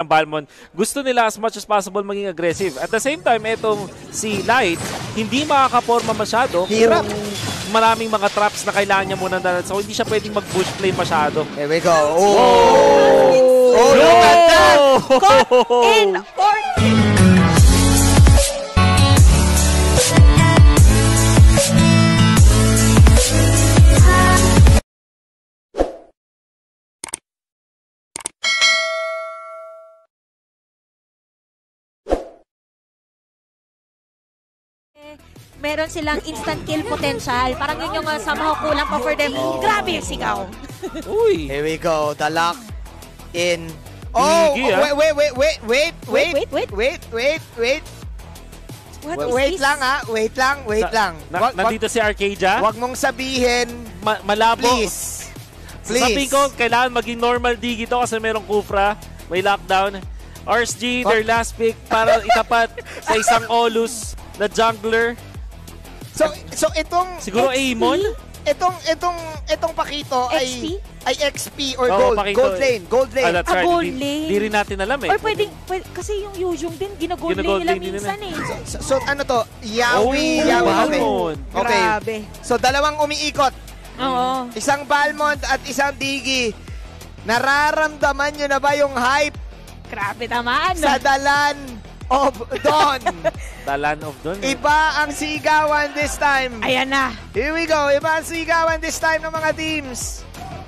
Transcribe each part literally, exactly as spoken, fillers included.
ng Balmond, gusto nila as much as possible maging aggressive. At the same time, itong si Light, hindi makakaporma masyado. Hirap. Maraming mga traps na kailangan niya muna na. So, hindi siya pwedeng mag-push play masyado. Here we go. Oh! Oh! Oh! Look at that! Caught in fourteen! Meron silang instant kill potential. Parang yun yung uh, somehow kulang pa for them. Oh. Grabe yung sigaw. Uy. Here we go. The lock in. Oh, Gigi, oh wait, wait, wait, wait, wait, wait, wait, wait, wait, wait. What wait, is wait this? lang ha, wait lang, wait Na, lang. Na, wag, nandito wag, si Arcadia. Wag mong sabihin, Ma malabo. please. Please. Sabihin ko, kailangan maging normal dig ito kasi merong Kufra. May lockdown. R S G, their last pick para itapat sa isang Olus na jungler. So, so itong Siguro Amon? Itong itong itong Pakito X P? ay ay X P or Oo, gold, Pakito. gold lane, gold lane. Ah, that's Ah, right. gold Di, lane. di rin natin alam eh. Or pwedeng, pwede, kasi yung Yuzhong din, ginagold lane Ginagold nila lane din minsan eh. So, so ano to? Yawi, Oh, Yawi. Okay. Balmond. Okay. Grabe. So dalawang umiikot. Oo. Isang Balmond at isang Digi. Nararamdaman nyo na ba yung hype Grabe naman. sa Dalan of Dawn? Dalan of Dawn. Iba ang sigawan this time. Ayan na. Here we go. Iba ang sigawan this time ng mga teams.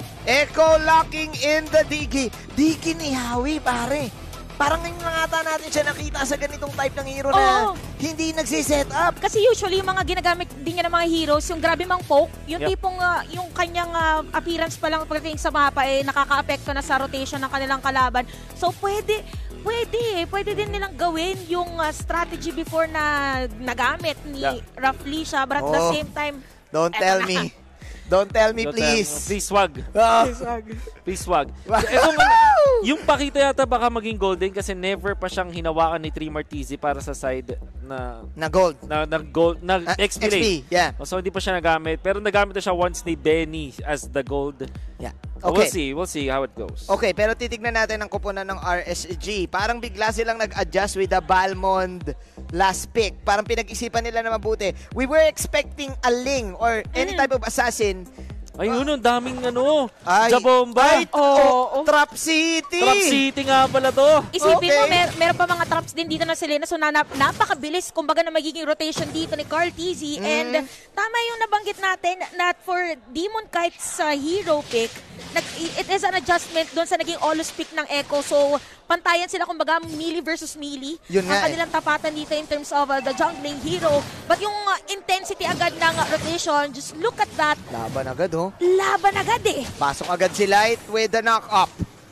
Echo locking in the Digi. Digi ni Howie, pare. Parang ngayon lang ata natin siya nakita sa ganitong type ng hero na Oo. hindi nagsiset up. Kasi usually yung mga ginagamit din niya ng mga heroes, yung grabe mang poke, yung Yep. tipong uh, yung kanyang uh, appearance pa lang pagdating sa mapa eh nakaka-apekto na sa rotation ng kanilang kalaban. So pwede, pwede eh. Pwede din nilang gawin yung uh, strategy before na nagamit ni Yeah. Rafli siya. But at the Oh. same time, Don't eto tell na. me. Don't tell me, Don't please. tell- Please, wag. Ah. Please, wag. So, etong, yung Pakito yata baka maging golden kasi never pa siyang hinawakan ni three MARTZY para sa side na Na gold. na, na gold na Ah, X P X P, lane. yeah. So hindi pa siya nagamit pero nagamit na siya once ni Benny as the gold. Yeah. So, Okay. We'll see. We'll see how it goes. Okay, pero titignan natin ang kuponan ng R S G. Parang bigla silang nag-adjust with the Balmond last pick. Parang pinag-isipan nila na mabuti. We were expecting a Ling or any Mm. type of assassin. Ayun, ang daming ano, Ay, Jabomba. Ay, oh, Oo. Trap City! Trap City nga pala to. isipin Okay. mo, mer meron pa mga traps din dito na Selena. So, na napakabilis, kumbaga na magiging rotation dito ni Carl T Z. Mm. And tama yung nabanggit natin that for Demon Kite sa hero pick, nag, it is an adjustment doon sa naging Olus pick ng Echo. So, pantayan sila kumbaga melee versus melee. Yun ang nga eh. kanilang tapatan dito in terms of uh, the jungling hero. But yung uh, intensity agad ng uh, rotation, just look at that. Laban agad, oh. Laban agad eh. Pasok agad si Light with the knock-up.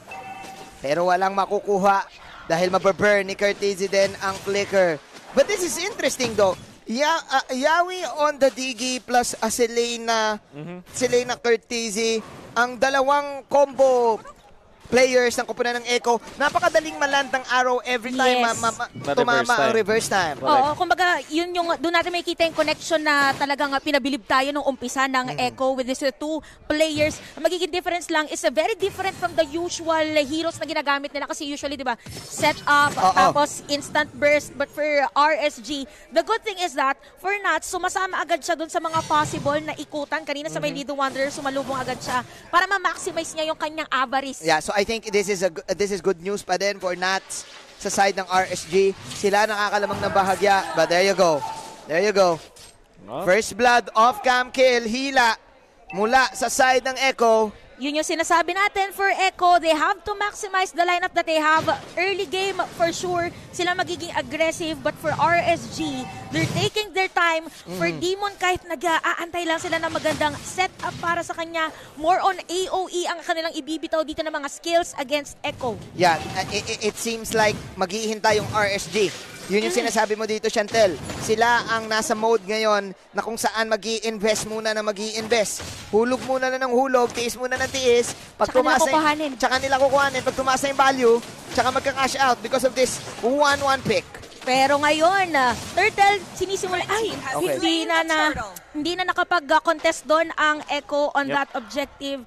Pero walang makukuha dahil mababurn ni Curtizy din ang flicker. But this is interesting though. Ya uh, Yawi on the Digi plus uh, Selena, Mhm. Selena Curtizy. Ang dalawang combo players ng kupunan ng Echo, napakadaling maland ng arrow every time Yes. ma ma ma Ma-reverse tumama ang time. reverse time. Correct. Oo, kumbaga, yun yung, doon natin makikita yung connection na talagang uh, pinabilib tayo nung umpisa ng Echo with these uh, two players. Ang magiging difference lang is uh, very different from the usual uh, heroes na ginagamit nila kasi usually, di ba, set up, Oo. tapos instant burst. But for R S G, the good thing is that for Nathzz, sumasama agad siya doon sa mga possible na ikutan. Kanina sa may Lido Wanderer, sumalubong agad siya para ma-maximize niya yung kanyang avarice. Yeah, so I think this is a gu- this is good news pa din for Nathzz sa side ng R S G. Sila nakakalamang ng bahagya, but there you go. There you go. Oh. First blood off cam kill, hila mula sa side ng Echo. Yun yung sinasabi natin for Echo. They have to maximize the lineup that they have. Early game, for sure, sila magiging aggressive. But for R S G, they're taking their time. For Demon, kahit nag-aantay lang sila ng magandang setup para sa kanya, more on A O E ang kanilang ibibitaw dito ng mga skills against Echo. Yeah, uh, it, it seems like maghihintay yung R S G. Yun yung sinasabi mo dito, Chantel. Sila ang nasa mode ngayon na kung saan mag-i-invest muna na mag-i-invest. Hulog muna na ng hulog, tiis muna ng tiis. Pag Tsaka nila tumasa, kukuhanin. tsaka nila kukuhanin. Pag tumasa yung value, tsaka magka-cash out because of this one one pick. Pero ngayon, uh, Turtle, sinisimula, ay, hindi na, na, hindi na nakapag-contest doon ang Echo on Yep. that objective.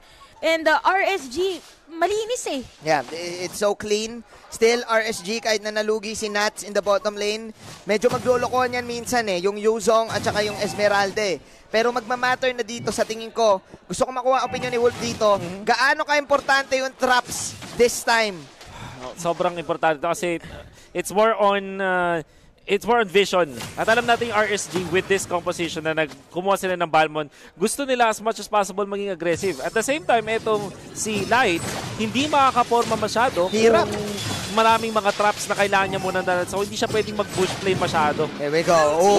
And uh, R S G, malinis eh. Yeah, it's so clean. Still, R S G, kahit na nalugi si Nathzz in the bottom lane, medyo magluloko niyan minsan eh, yung Yuzong at saka yung Esmeralda eh. Pero magmamatter na dito sa tingin ko, gusto ko makuha opinion ni Wolf dito, mm-hmm. gaano ka-importante yung traps this time? Sobrang importante kasi it's more on uh, it's more on vision. At alam natin yung R S G with this composition na nagkumuha sila ng Balmond, gusto nila as much as possible maging aggressive. At the same time, itong si Light, hindi makakaporma masyado. Hirap. Maraming mga traps na kailangan niya muna na, so hindi siya pwedeng mag-push play masyado. Here we go. Oh!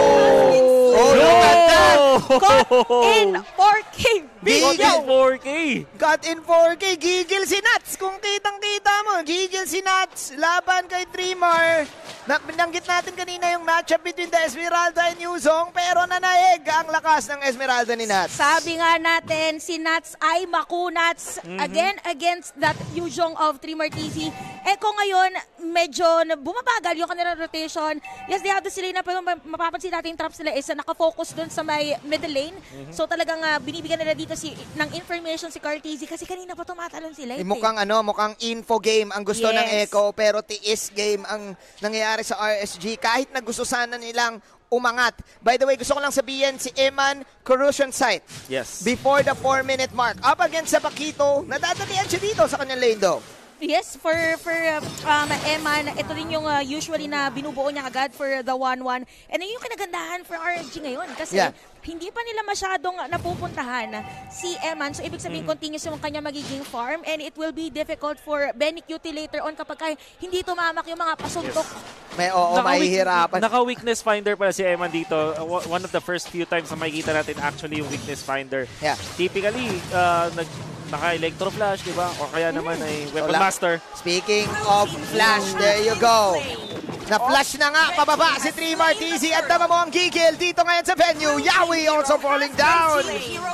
Oh, oh look at that! Caught in four K. Got in four K. Got in four K. Gigil si Nathzz. Kung kitang-kita mo, gigil si Nathzz. Laban kay three mar. Na, binanggit natin kanina yung matchup between the Esmeralda and Yuzong, pero nanaig ang lakas ng Esmeralda ni Nathzz. Sabi nga natin, si Nathzz ay makunats mm-hmm. again against that Yuzong of three MARTZY. Eko ngayon, medyo bumabagal yung kanilang rotation. Yes, they have the sila na mapapansin natin yung traps nila is uh, nakafocus dun sa may middle lane. Mm-hmm. So talagang uh, binibigyan nila dito si, ng information si Kartzy kasi kanina pa tumatalon sila. Eh, mukhang ano, mukhang info game ang gusto yes. ng Echo, pero tiis game ang nangyayari sa R S G kahit na gusto sana nilang umangat. By the way, gusto ko lang sabihin si Eman Corrosion Site. Yes. Before the four minute mark. Up against sa Paquito, nadadalian siya dito sa kanyang lane though. Yes, for for uh, um, Eman, ito rin yung uh, usually na binubuo niya agad for the one one. And yun yung kinagandahan for R S G ngayon kasi yeah. hindi pa nila masyadong napupuntahan si Eman. So, ibig sabihin, mm-hmm. continuous yung kanya magiging farm and it will be difficult for Benny Cutie later on kapag kaya hindi tumamak yung mga pasuntok. Yes. May oo, mahihirapan. Naka-weakness finder pala si Eman dito. Uh, one of the first few times na makikita natin actually yung weakness finder. Yeah. Typically, uh, nag naka-electro flash, di ba? O kaya naman ay weapon so, master. Speaking of flash, there you go. Na-flash na nga, pababa si three MARTZY at tama mo ang gigil dito ngayon sa venue. Yawi also falling down.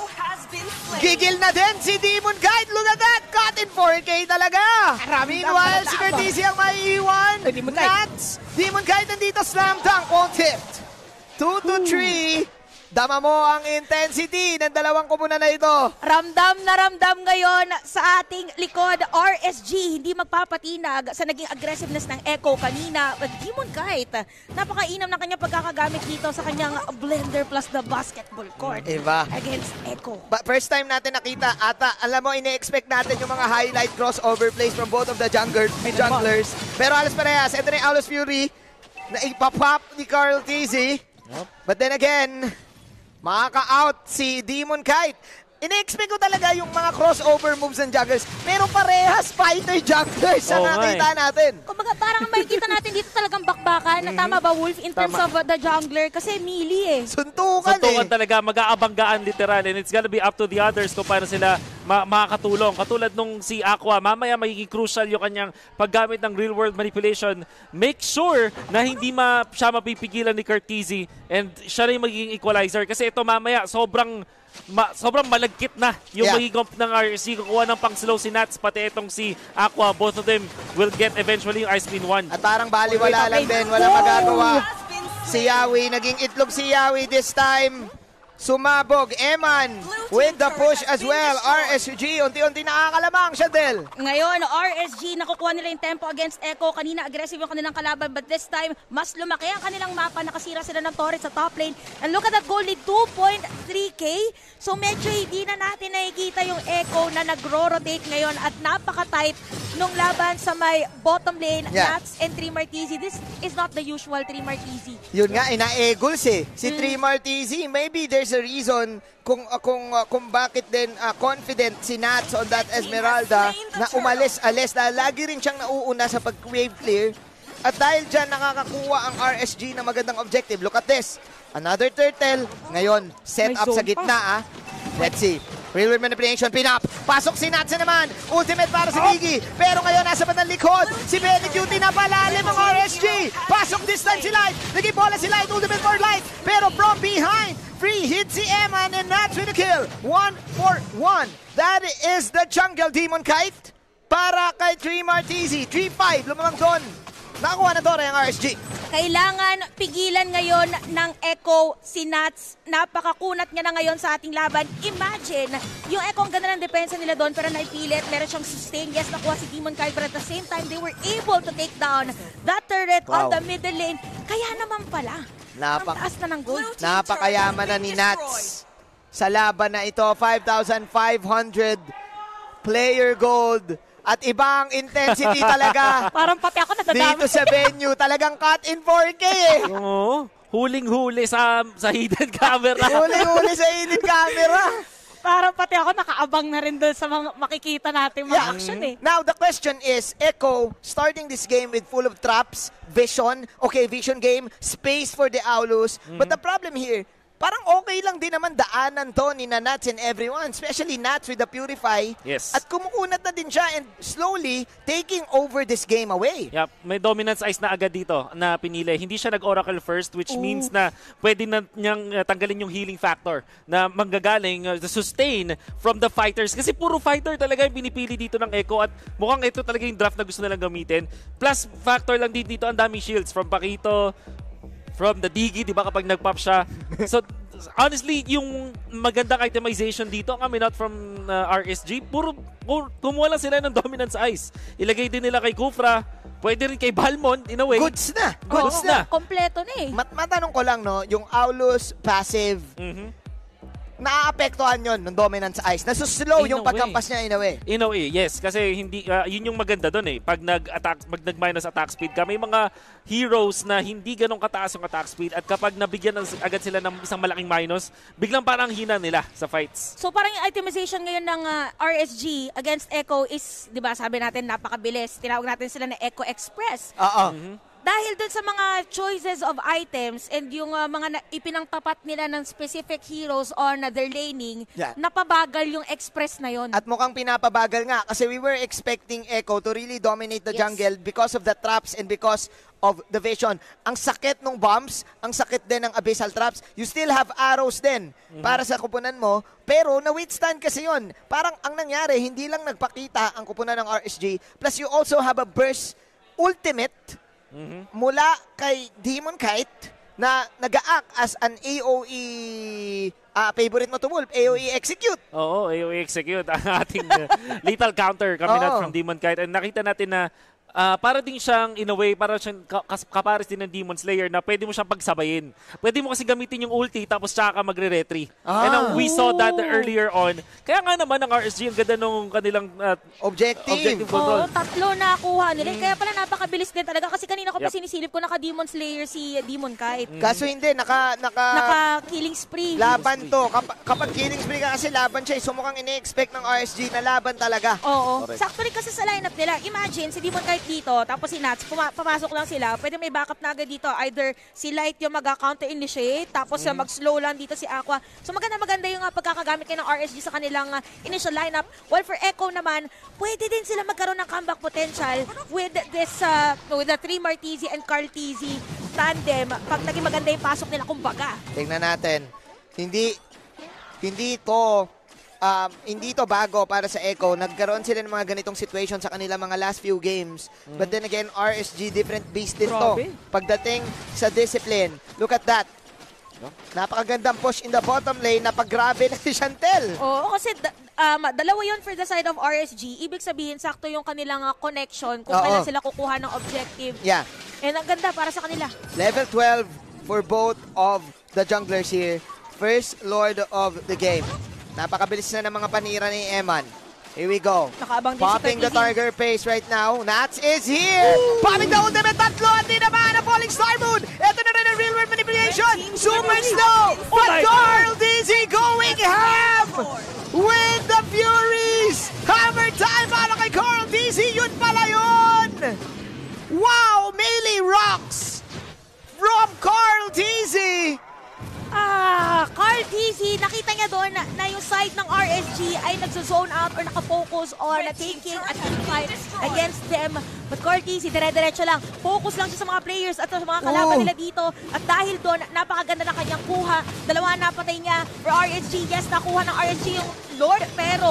Gigil na din si Demon Kite. Look at that, caught in four K talaga. Meanwhile, si Kartzy ang maiiwan. Nathzz, Demon Kite nandito, slam dunk, won't hit. two to three. Dama mo ang intensity ng dalawang komunan na ito. Ramdam na ramdam ngayon sa ating likod. R S G hindi magpapatinag sa naging aggressiveness ng Echo kanina. Demon Kite, napakainam ng kanyang pagkakagamit dito sa kanyang blender plus the basketball court Iba. against Echo. But first time natin nakita, ata, alam mo, ine-expect natin yung mga highlight crossover plays from both of the jungler, junglers. Pero alas parehas, ito na yung Aulus Fury na ipapop ni Kartzy. Yep. But then again, makaka-out si Demon Kite. Ine-expect ko talaga yung mga crossover moves ng junglers. Meron parehas fighter junglers sa oh, nakita natin. Kumbaga parang makikita natin dito talagang bakbakan. Mm-hmm. Na tama ba, Wolf, in terms tama. of uh, the jungler? Kasi melee eh. Suntukan, Suntukan eh. talaga, mag-aabanggaan literal. And it's gonna be up to the others kung paano sila ma makakatulong. Katulad nung si Aqua, mamaya magiging crucial yung kanyang paggamit ng real-world manipulation. Make sure na hindi ma siya mapipigilan ni Kartzy and siya rin magiging equalizer. Kasi ito mamaya, sobrang Ma sobrang malagkit na yung yeah. magiging ng R S G. Kukuha ng pang-slow si Nathzz, pati itong si Aqua. Both of them will get eventually yung Ice Queen one. At parang baliwala lang din, walang magagawa. Si Yawi, naging itlog si Yawi this time. Sumabog, Eman with the push as well. R S G, unti-unti nakakalamang siya, Del. Ngayon, R S G, nakukuha nila yung tempo against Echo. Kanina, aggressive yung kanilang kalaban. But this time, mas lumaki ang kanilang mapa. Nakasira sila ng turret sa top lane. And look at that goal lead, two point three K. So medyo hindi na natin nakikita yung Echo na nagro-rotate ngayon. At napaka-tight nung laban sa may bottom lane. Yeah. Nathzz and three MARTZY. This is not the usual three MARTZY. Yun nga, ina-eagles eh. Si Mm. three MARTZY, maybe there's a reason kung uh, kung uh, kung bakit din uh, confident si Nathzz on that Esmeralda na umalis-alis dahil lagi rin siyang nauuna sa pag-wave clear. At dahil dyan nakakakuha ang R S G na magandang objective. Look at this. Another turtle. Ngayon, set up sa gitna ah. Let's see. Real world manipulation, pin-up. Pasok si Nathzz naman. Ultimate para si Gigi. Pero ngayon, nasa bandang likod. Si Benny Cutie na palalim ang R S G. Pasok this time si Light. Naging bola si Light. Ultimate for Light. Pero from behind, free hit si Eman and Nathzz with a kill. one for one. That is the jungle Demon Kite para kay three MARTZY. three five. Lumamang doon. Nakakuha na Dora yung R S G. Kailangan pigilan ngayon ng Echo si Nathzz. Napakakunat niya na ngayon sa ating laban. Imagine, yung Echo ang ganda ng depensa nila doon pero naipilit. Meron siyang sustain. Yes, nakuha si Demon Kai but at the same time, they were able to take down that turret Wow. on the middle lane. Kaya naman pala, Napak ang taas na ng gold. Napakayaman na ni Nathzz sa laban na ito. five thousand five hundred player gold. At ibang intensity talaga. Parang pati ako nadadami. Dito sa venue, talagang cut in four K eh. Oo. Huling-huli sa sa hidden camera. Uli-uli sa hidden camera. Parang pati ako nakaabang na rin doon sa mga makikita natin mga Yeah. action eh. Now, the question is, Echo starting this game with full of traps, vision, okay, vision game, space for the Aulus. Mm-hmm. But the problem here, parang okay lang din naman daanan to ni Nathzz and everyone, especially Nathzz with the Purify. Yes. At kumukunat na din siya and slowly taking over this game away. Yep, may dominance ice na agad dito na pinili. Hindi siya nag-oracle first which Ooh. means na pwede na niyang uh, tanggalin yung healing factor na manggagaling uh, the sustain from the fighters. Kasi puro fighter talaga yung pinipili dito ng Echo at mukhang ito talaga yung draft na gusto nilang gamitin. Plus factor lang din dito ang daming shields from Pakito, from the Digi, di ba kapag nag-pop siya. So, honestly, yung magandang itemization dito, coming out from uh, R S G, puro, puro kumuha lang sila ng dominance ice. Ilagay din nila kay Kufra, pwede rin kay Balmond, in a way. Goods na. Goods Oo, na. kompleto na eh. Mat matanong ko lang, no, yung Aulus passive, Mhm. naaapektuhan yun ng dominance ice. Nasuslow In yung a pagkampas niya in a way. In a way, yes. Kasi hindi, uh, yun yung maganda doon eh. Pag nag-attack, pag nag-minus attack speed ka, may mga heroes na hindi ganong kataas yung attack speed at kapag nabigyan ng, agad sila ng isang malaking minus, biglang parang hina nila sa fights. So parang yung itemization ngayon ng uh, R S G against Echo is, di ba sabi natin, napakabilis. Tinawag natin sila na Echo Express. Oo. Dahil dun sa mga choices of items and yung uh, mga na- ipinangtapat nila ng specific heroes on uh, their laning, Yeah. napabagal yung Express na yon. At mukhang pinapabagal nga kasi we were expecting Echo to really dominate the Yes. jungle because of the traps and because of the vision. Ang sakit ng bombs, ang sakit din ng abyssal traps. You still have arrows din para sa kupunan mo, pero na-withstand kasi yon. Parang ang nangyari, hindi lang nagpakita ang kupunan ng R S G, plus you also have a burst ultimate Mhm. mula kay Demon Kite na nag-a-act as an A O E uh, favorite mo to Wolf, A O E execute. Oo, A O E execute ang ating uh, lethal counter coming out Oo. from Demon Kite. And nakita natin na ah, para din siyang, in a way, para siyang ka- kas- kapares din ng Demon Slayer na pwede mo siyang pagsabayin. Pwede mo kasi gamitin yung ulti tapos tsaka ka magre-retry. Ah. And uh, we saw that Ooh. earlier on. Kaya nga naman ang R S G, ang ganda nung kanilang uh, Objective. objective Oo, control. tatlo na kuha nila. Kaya pala napakabilis din talaga kasi kanina ko pa Yep. sinisilip ko naka-Demon Slayer si Demon Kite. Kaso hindi, naka, naka, Naka-killing spree. laban to. Kap kapag killing spree ka kasi laban siya, eh. So mukhang ini-expect ng R S G na laban talaga. Oo. Correct. Sakto rin kasi sa lineup nila. Imagine, si Demon Kite dito, tapos si Nathzz, puma- papasok lang sila. Pwede may backup na agad dito. Either si Light yung mag-counter-initiate, tapos uh, mag-slow lang dito si Aqua. So maganda-maganda yung uh, pagkakagamit kayo ng R S G sa kanilang uh, initial lineup. While for Echo naman, pwede din sila magkaroon ng comeback potential with this, uh, with the three MARTZY and CARTZY tandem. Pag naging maganda yung pasok nila, kumbaga. Tingnan natin. Hindi, hindi to, um, hindi to bago para sa Echo. Nagkaroon sila ng mga ganitong situation sa kanila mga last few games. But then again, R S G, different beast din to. Grabe. Pagdating sa discipline. Look at that. Napakagandang push in the bottom lane. Napag-grabe na si Chantel. Oo, kasi da- um, dalawa yun for the side of R S G. Ibig sabihin, sakto yung kanilang uh, connection kung Oo. kailan sila kukuha ng objective. Yeah. And ang ganda para sa kanila. Level twelve for both of the junglers here. First Lord of the game. Napakabilis na ng mga panira ni Eman. Here we go. Nakaabang din Popping si the Cartizzi. Tiger pace right now. Nathzz is here. Popping the ultimate. Tatlo. Hindi naman. A falling star moon. Ito na rin ang real world manipulation. Super slow. But my Carl Dizzy going ham with the Furies. Hammer time para kay Carl Dizzy. Yun pala yun. Wow. Melee rocks from Carl Dizzy. Ah, CARTZY, nakita niya doon na, na yung side ng R S G ay nagzo-zone out or nakafocus on na taking a team fight against them. But CARTZY, dire-diretso lang. Focus lang siya sa mga players at sa mga Oh. kalaban nila dito. At dahil doon, napakaganda na kanyang kuha. Dalawa napatay niya for R S G. Yes, nakuha ng R S G yung Lord, pero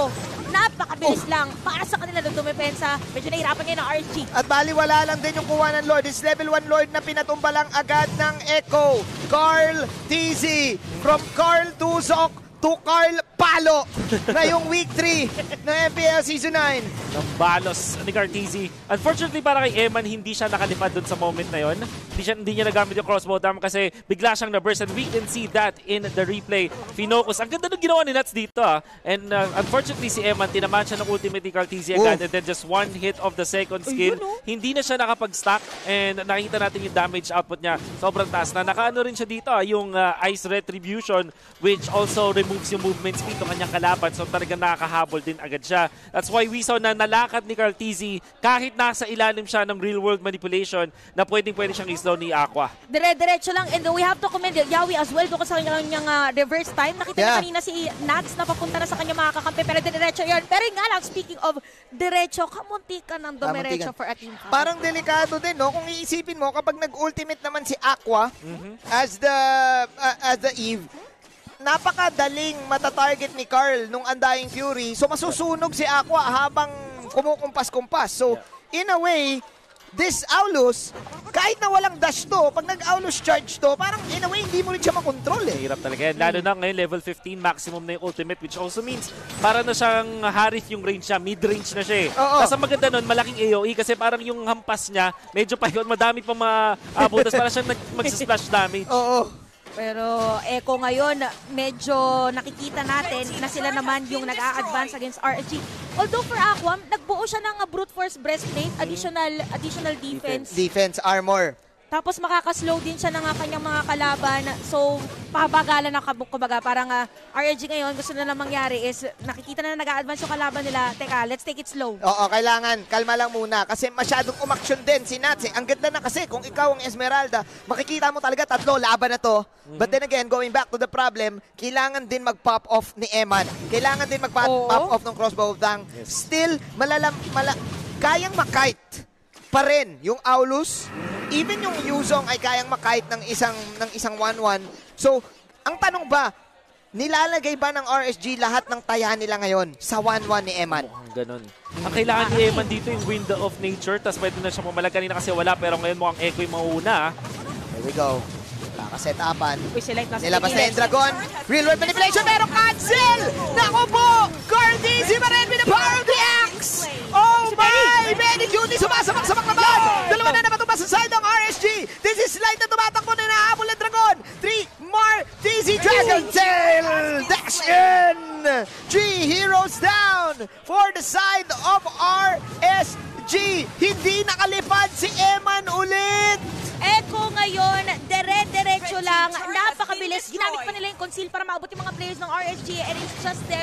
napakabilis lang para sa kanila ng dumepensa. Medyo nahirapan ngayon ng R S G. At baliwala lang din yung kuha ng Lord. It's level one Lord na pinatumba lang agad ng Echo. Carl T Z. From Carl Tuzok to Carl Palo na yung week three ng M P L Season nine. Ng balos ni Carl T Z. Unfortunately, para kay Eman, hindi siya nakalipad dun sa moment na yon. Hindi, siya, hindi niya nagamit yung crossbow dam kasi bigla siyang na-burst and we can see that in the replay. Finocus. Ang ganda ng ginawa ni Nathzz dito ah. And uh, unfortunately, si Eman, tinamaan siya ng ultimate ni Carl T Z agad. And then just one hit of the second skill. Ayun, oh. Hindi na siya nakapag-stack and nakita natin yung damage output niya. Sobrang taas na. Nakaano rin siya dito ah, yung uh, Ice Retribution which also removes yung movement speed ng kanyang kalaban. So talagang nakakahabol din agad siya. That's why we saw na nalakad ni Carl T Z kahit nasa ilalim siya ng real world manipulation na pwedeng pwede siyang islow ni Aqua. Dire-diretso lang and we have to commend Yawi as well doon sa kanyang uh, reverse time. Nakita Yeah. na kanina si Nathzz na papunta na sa kanyang mga kakampi pero diretso yun. Pero nga lang, speaking of diretso, kamunti ka ng dumiretso for a team fight. Parang delikado din, no? Kung iisipin mo, kapag nag-ultimate naman si Aqua Mm-hmm. as the uh, as the Eve, napakadaling matatarget ni Carl nung Undying Fury. So masusunog si Aqua habang kumukumpas-kumpas. So in a way, this Aulus, kahit na walang dash to, pag nag-Aulus charge to, parang in a way, hindi mo rin siya makontrol eh. Hirap talaga yan. Lalo na ngayon, level fifteen, maximum na yung ultimate, which also means para na siyang harif yung range niya, mid-range na siya eh. Oo. Tapos ang maganda nun, malaking A O E kasi parang yung hampas niya, medyo pa yun, madami pa maabot. Tapos parang siyang mag-splash damage. Oo. Pero Echo ngayon, medyo nakikita natin na sila naman yung nag-a-advance against R S G. Although for Aqua, nagbuo siya ng uh, brute force breastplate, additional additional defense. Defense, armor. Tapos makakaslow din siya ng uh, kanyang mga kalaban. So, pabagalan na kabuk. Kumbaga, parang uh, R S G ngayon, gusto na lang mangyari is nakikita na na nag-a-advance yung kalaban nila. Teka, let's take it slow. Oo, kailangan. Kalma lang muna. Kasi masyadong umaksyon din si Nathzz. Eh. Ang ganda na kasi kung ikaw ang Esmeralda, makikita mo talaga tatlo, laban na to. Mm-hmm. But then again, going back to the problem, kailangan din mag-pop off ni Eman. Kailangan din mag-pop off ng crossbow dang. Yes. Still, malalam, mala, kayang makite pa rin yung Aulus. Even yung Yuzong ay kayang makite ng isang ng isang one one. So, ang tanong ba, nilalagay ba ng R S G lahat ng taya nila ngayon sa one one ni Eman? Mukhang ganun. Ang kailangan ni Eman dito yung window of nature, tapos pwede na siya pumalag kanina kasi wala, pero ngayon mukhang Echo yung mauna. Here we go. Kakaset-upan. Uy, sila yung nasa Nilabas na pigilan. yung Dragon. Real world manipulation, pero cancel! Naku po! Carl T Z pa rin with the power of the axe! Oh my! Benny Cutie sumasabak-sabak naman! Dalawa na naman tumasa sa side ng R S G! This is light na tumatakbo na nahabol ng Dragon! three MARTZY Dragon Tail! Dash in! Three heroes down for the side of R S G! Hindi nakalipad si Eman ulit! Echo ngayon, dire-diretso lang, napakabilis. Ginamit pa nila yung conceal para maabot yung mga players ng R S G and it's just them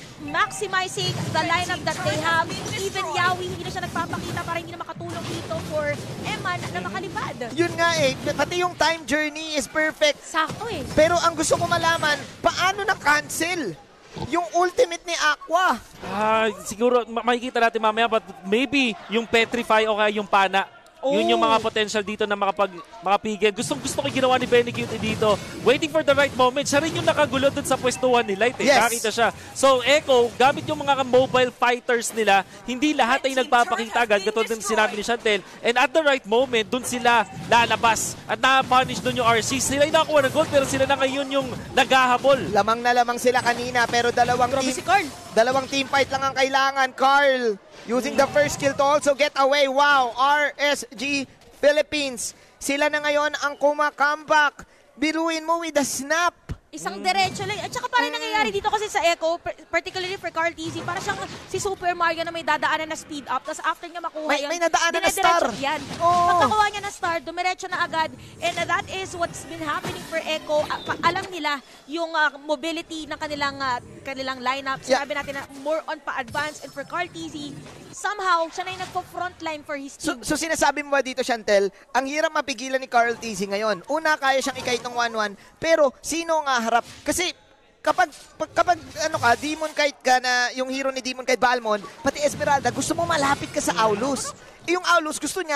maximizing the lineup that they have. Even Yawi, hindi na siya nagpapakita para hindi na makatulong dito for Eman na makalipad. Yun nga eh, pati yung time journey is perfect. Sakto eh. Pero ang gusto ko malaman, paano na-cancel yung ultimate ni Aqua? Ah, siguro ma- makikita natin mamaya, but maybe yung Petrify o kaya yung Pana. Oh. Yun yung mga potential dito na makapag, makapigil. Gustong gusto ko ginawa ni Benny Cutie dito. Waiting for the right moment. Siya rin yung nakagulo dun sa pwestuhan ni Light. Eh. Yes. Nakita siya. So Echo, gamit yung mga mobile fighters nila, hindi lahat ay nagpapakita agad. Katulad ng sinabi ni Chantel. And at the right moment, dun sila lalabas. At na-punish dun yung R C. Sila yung nakakuha ng gold, pero sila na ngayon yung naghahabol. Lamang na lamang sila kanina, pero dalawang Grabe team, si Carl. dalawang team fight lang ang kailangan. Carl using the first kill to also get away. Wow, R S G Philippines. Sila na ngayon ang kumakambak. Biruin mo with the snap. Isang diretso lang. At saka parang nangyayari dito kasi sa Echo, particularly for Carl T Z, para siyang si Super Mario na may dadaanan na speed up. Tapos after niya makuha May- yun, may nadaanan na dinediretso star. Yan. Oo. Pagkakuha niya na star, dumiretso na agad. And uh, that is what's been happening for Echo. Uh, pa- alam nila yung uh, mobility ng kanilang uh, kanilang lineup. Yeah. Sinabi natin na more on pa-advance. And for Carl T Z, somehow, siya na yung nagpo-frontline for his So, team. so sinasabi mo ba dito, Chantel, ang hirap mapigilan ni Carl T Z ngayon. Una, kaya siyang ikahit ng one one, pero sino nga harap? Kasi kapag pag- kapag ano ka, Demon Kite ka na yung hero ni Demon Kite Balmond, pati Esmeralda, gusto mo malapit ka sa Aulus. Eh, yung Aulus gusto niya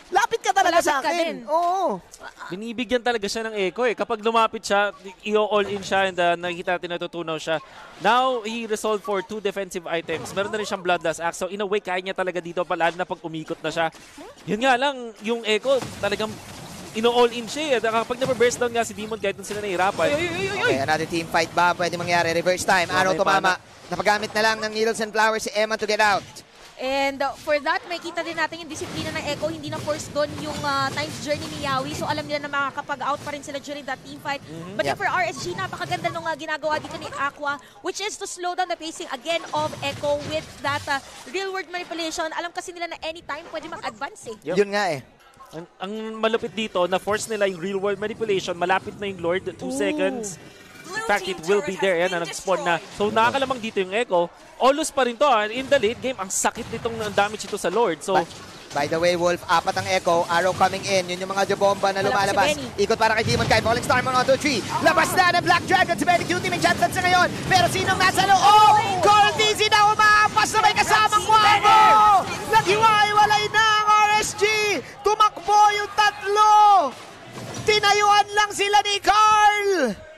Lapit ka talaga Malapit sa ka akin. din. Oo. Binibigyan talaga siya ng echo eh. Kapag lumapit siya, i-all in siya and uh, nakikita natin natutunaw siya. Now, he resolved for two defensive items. Meron na rin siyang Bloodlust Axe. So, in a way, kaya niya talaga dito pala na pag umikot na siya. Yun nga lang, yung echo, talagang ino-all in siya. Kapag na-burst down nga si Demon, kahit nung sila nahihirapan. Okay, another team fight ba? Pwede mangyari. Reverse time. Araw tumama. Napagamit na lang ng Needles and Flowers si Emma to get out. And uh, for that, may kita din natin yung disiplina ng Echo. Hindi na force doon yung uh, time's journey ni Yawi. So alam nila na makakapag-out pa rin sila during that team fight. Mm-hmm. But Yep. yeah, for R S G, napakaganda nung uh, ginagawa dito ni Aqua, which is to slow down the pacing again of Echo with that uh, real-world manipulation. Alam kasi nila na anytime pwede mag-advance eh. Yep. Yun nga eh. Ang, ang malupit dito, na-force nila yung real world manipulation. Malapit na yung Lord, two Ooh. seconds. In fact, it will be there. Yan, na nag-spawn na. So, nakakalamang dito yung Echo. Alus pa rin to. Ah. In the late game, ang sakit nitong damage ito sa Lord. So, by, by the way, Wolf, apat ang Echo. Arrow coming in. Yun yung mga jabomba na lumalabas. Si Ikot para kay Demon Kai. Falling Star on two three. Labas na ng Black Dragon. Si Benny Cutie may chance sa ngayon. Pero sinong nasa loob? Oh! Cold Dizzy na umaapas na may kasamang Wabo! Naghiwa-iwalay na ang R S G! Tumakbo yung tatlo! Tinayuan lang sila ni Carl!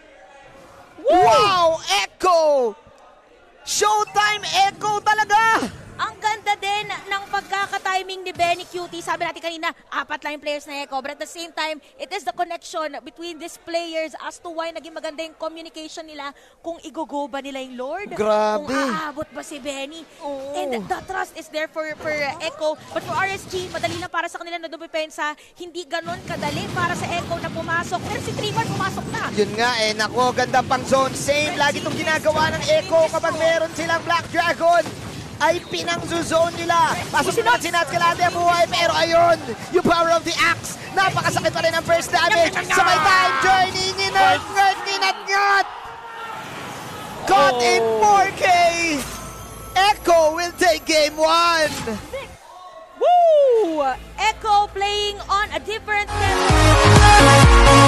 Wow! Echo! Showtime Echo talaga! Ang ganda din ng pagkaka-timing ni Benny Cutie. Sabi natin kanina, apat lang yung players na Echo. But at the same time, it is the connection between these players as to why naging maganda yung communication nila kung igugo ba nila yung Lord. Grabe. Kung aabot ba si Benny. Oh. And the trust is there for, for Echo. But for R S G, madali lang para sa kanila na dumipensa. Hindi ganun kadali para sa Echo na pumasok. Pero si three mart pumasok na. Yun nga eh, nako, ganda pang zone save. Lagi itong ginagawa ng Echo kapag meron silang Black Dragon. Ay pinang-zone nila. Pasok na si Nathzz Kalate ang buhay. Pero ayun, yung power of the axe. Napakasakit pa rin ang first damage. Sabay time journey. Nginat-ngat, nginat-ngat. Caught in four K. Echo will take game one. Woo! Echo playing on a different level.